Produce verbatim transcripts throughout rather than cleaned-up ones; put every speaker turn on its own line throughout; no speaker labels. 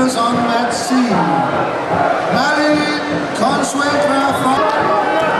winners on mat C. Malin Conswell from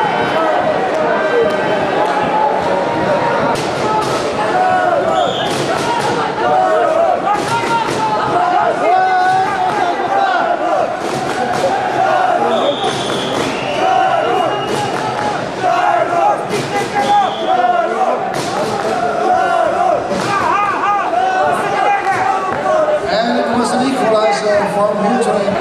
from here today.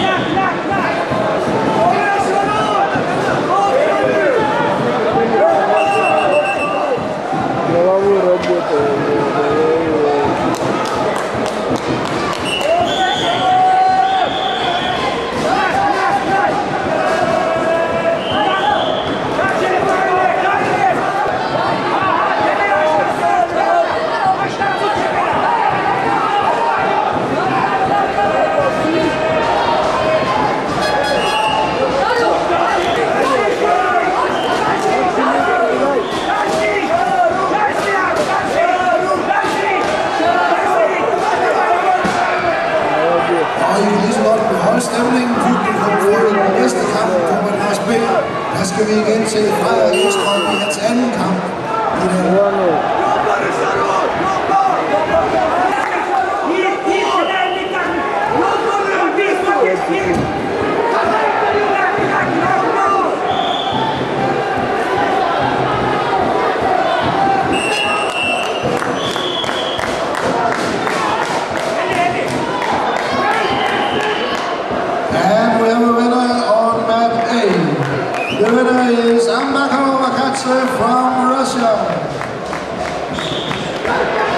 Stemningen publikum for den næste kamp på Madras B. Der skal vi igen til Frederik Estrøm i hans anden kamp i dag. The winner is Ambako Makatse from Russia.